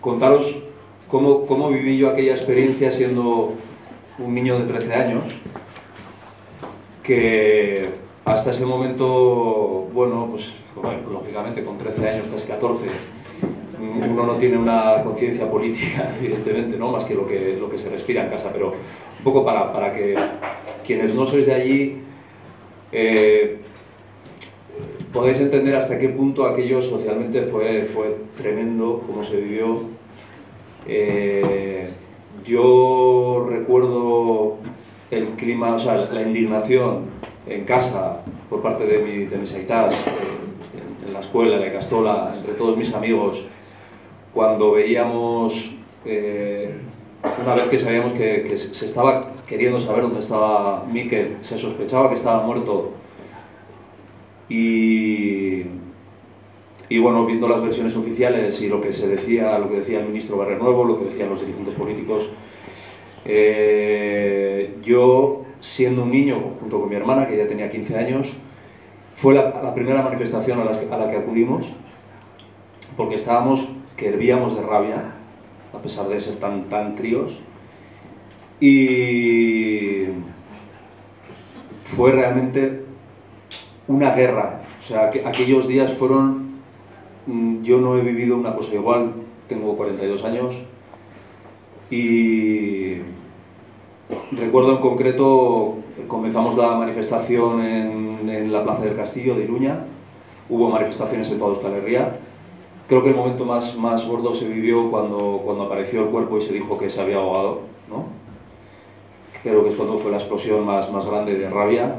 contaros cómo viví yo aquella experiencia siendo un niño de 13 años, que hasta ese momento, bueno, pues lógicamente con 13 años, casi 14, uno no tiene una conciencia política, evidentemente, ¿no? Más que lo que se respira en casa, pero un poco para que quienes no sois de allí podáis entender hasta qué punto aquello socialmente fue tremendo, cómo se vivió. Yo recuerdo el clima, o sea, la indignación en casa por parte de mis aitás, en la escuela, en la Ikastola, entre todos mis amigos, cuando veíamos, una vez que sabíamos que se estaba queriendo saber dónde estaba Mikel, se sospechaba que estaba muerto, y bueno, viendo las versiones oficiales y lo que decía el ministro Barrenuevo, lo que decían los dirigentes políticos, yo, siendo un niño, junto con mi hermana, que ya tenía 15 años, fue la primera manifestación a la que acudimos, porque que hervíamos de rabia, a pesar de ser tan críos, y fue realmente una guerra. O sea, aquellos días fueron... Yo no he vivido una cosa igual, tengo 42 años, y recuerdo en concreto, comenzamos la manifestación en la Plaza del Castillo de Iruña, hubo manifestaciones en toda Euskal Herria. Creo que el momento más gordo se vivió cuando apareció el cuerpo y se dijo que se había ahogado, ¿no? Creo que es cuando fue la explosión más grande de rabia.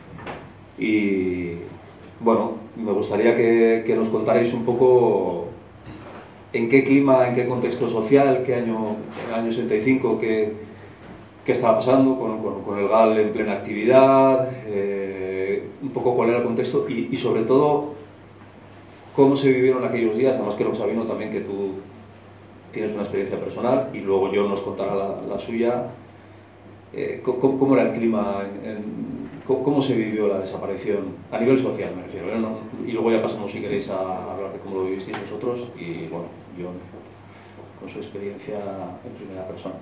Y bueno, me gustaría que nos contarais un poco en qué clima, en qué contexto social, qué año, el año 65, qué estaba pasando con el GAL en plena actividad, un poco cuál era el contexto y sobre todo cómo se vivieron aquellos días. Además, creo, Sabino, también que tú tienes una experiencia personal y luego yo nos contará la suya. ¿Cómo era el clima? ¿Cómo se vivió la desaparición? A nivel social, me refiero, ¿no? Y luego ya pasamos, si queréis, a hablar de cómo lo vivisteis vosotros y, bueno, John, con su experiencia en primera persona.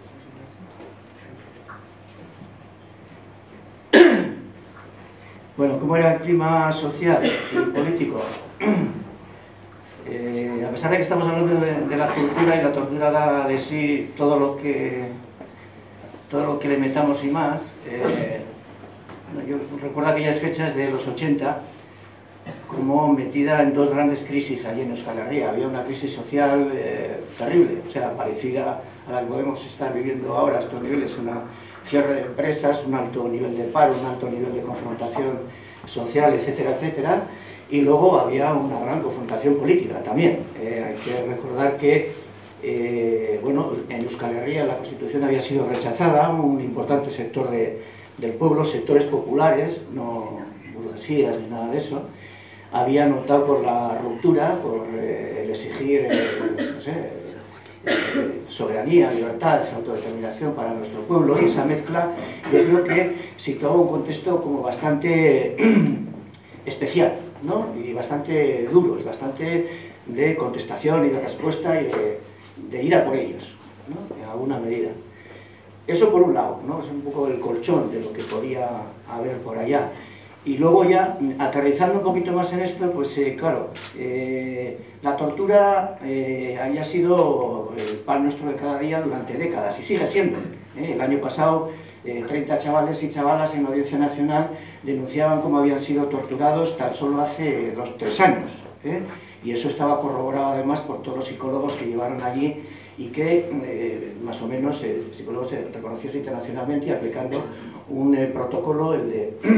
Bueno, ¿cómo era el clima social y político? A pesar de que estamos hablando de la cultura, y la tortura da de sí todo lo que le metamos y más, yo recuerdo aquellas fechas de los 80 como metida en dos grandes crisis allí en Euskal Herria. Había una crisis social terrible, o sea, parecida a la que podemos estar viviendo ahora a estos niveles, una cierre de empresas, un alto nivel de paro, un alto nivel de confrontación social, etcétera, etcétera. Y luego había una gran confrontación política también. Hay que recordar que bueno, en Euskal Herria la Constitución había sido rechazada, un importante sector del pueblo, sectores populares, no burguesías ni nada de eso, habían optado por la ruptura, por el exigir no sé, soberanía, libertad, autodeterminación para nuestro pueblo, y esa mezcla yo creo que situaba un contexto como bastante especial, ¿no? Y bastante duro, y bastante de contestación y de respuesta y de ir a por ellos, ¿no? En alguna medida. Eso por un lado, ¿no? Es un poco el colchón de lo que podía haber por allá. Y luego ya, aterrizando un poquito más en esto, pues claro, la tortura haya sido el pan nuestro de cada día durante décadas, y sigue siendo. El año pasado, 30 chavales y chavalas en la Audiencia Nacional denunciaban cómo habían sido torturados tan solo hace 2-3 años. Y eso estaba corroborado además por todos los psicólogos que llevaron allí y que más o menos psicólogos reconocidos internacionalmente, y aplicando un protocolo, el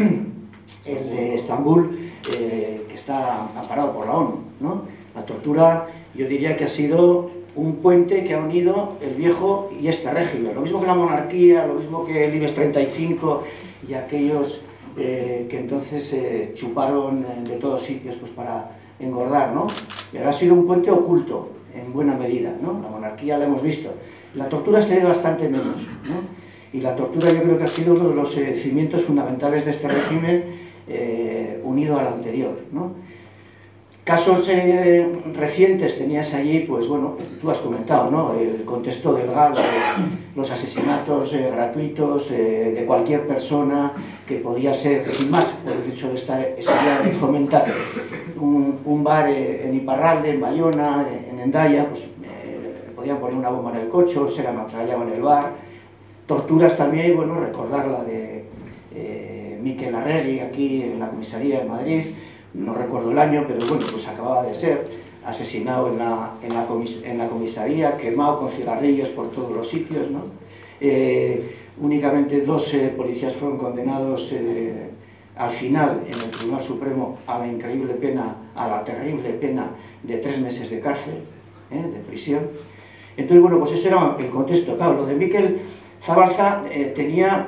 de Estambul, que está amparado por la ONU, ¿no? La tortura, yo diría que ha sido un puente que ha unido el viejo y este régimen, lo mismo que la monarquía, lo mismo que el IBEX 35 y aquellos que entonces chuparon de todos sitios pues para engordar, ¿no? Pero ha sido un puente oculto en buena medida, ¿no? La monarquía la hemos visto. La tortura se ve bastante menos, ¿no? Y la tortura yo creo que ha sido uno de los cimientos fundamentales de este régimen unido al anterior, ¿no? Casos recientes tenías allí, pues bueno, tú has comentado, ¿no? El contexto del GAL, los asesinatos gratuitos de cualquier persona que podía ser, sin más, por el hecho de estar ese día de fomentar un bar en Iparralde, en Bayona, en Hendaya, pues podían poner una bomba en el coche, o se la ametrallaban en el bar. Torturas también, bueno, recordar la de Mikel Arregui aquí en la comisaría de Madrid. No recuerdo el año, pero bueno, pues acababa de ser asesinado en la comisaría, quemado con cigarrillos por todos los sitios, ¿no? Únicamente 2 policías fueron condenados al final en el Tribunal Supremo a la increíble pena, a la terrible pena de 3 meses de cárcel, de prisión. Entonces, bueno, pues eso era el contexto. Claro, lo de Mikel Zabalza tenía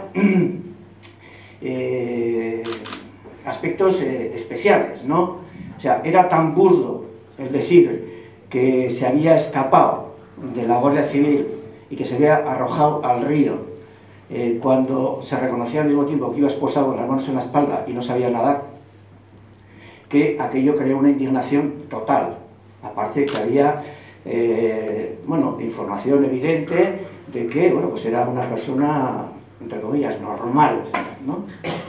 aspectos especiales, ¿no? O sea, era tan burdo el decir que se había escapado de la Guardia Civil y que se había arrojado al río cuando se reconocía al mismo tiempo que iba esposado con las manos en la espalda y no sabía nadar, que aquello creó una indignación total. Aparte que había, bueno, información evidente de que, bueno, pues era una persona, entre comillas, normal, ¿no?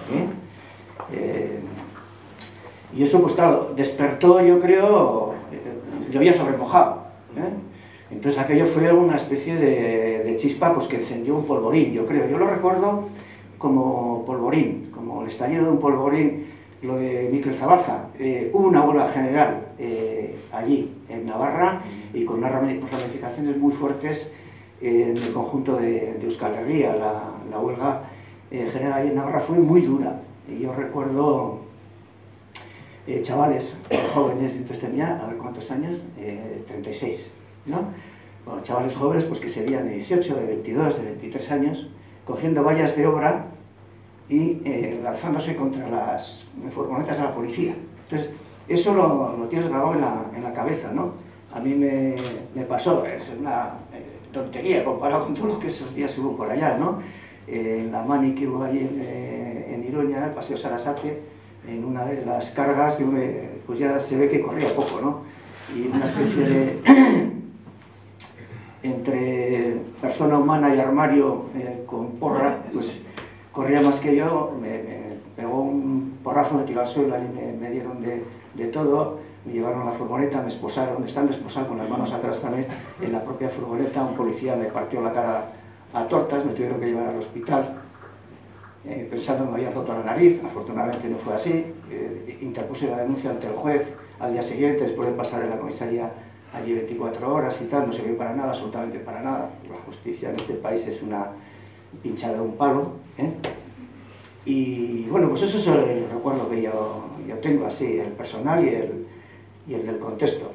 Y eso, pues claro, despertó, yo creo, llovía sobre mojado, Entonces aquello fue una especie de chispa, pues que encendió un polvorín, yo creo. Yo lo recuerdo como polvorín, como el estallido de un polvorín, lo de Mikel Zabalza. Hubo una huelga general allí, en Navarra, y con unas ramificaciones muy fuertes en el conjunto de Euskal Herria. La huelga general allí en Navarra fue muy dura. Y yo recuerdo chavales jóvenes, entonces tenía, a ver cuántos años, 36, ¿no? Bueno, chavales jóvenes pues que se veían de 18, de 22, de 23 años, cogiendo vallas de obra y lanzándose contra las furgonetas de la policía. Entonces, eso lo tienes grabado en la cabeza, ¿no? A mí me pasó, es una tontería comparado con todo lo que esos días hubo por allá, ¿no? La mani que hubo allí en Iruña, en el Paseo Sarasate, en una de las cargas, pues ya se ve que corría poco, ¿no? Y una especie de entre persona humana y armario con porra, pues corría más que yo, me pegó un porrazo, me tiró al suelo y me dieron de todo, me llevaron a la furgoneta, me esposaron, estando esposado con las manos atrás también, en la propia furgoneta un policía me partió la cara a tortas, me tuvieron que llevar al hospital, pensando que me había roto la nariz. Afortunadamente no fue así. Interpuse la denuncia ante el juez al día siguiente, después de pasar en la comisaría allí 24 horas y tal, no sirvió para nada, absolutamente para nada. La justicia en este país es una pinchada de un palo, Y bueno, pues eso es el recuerdo que yo tengo así, el personal y el del contexto.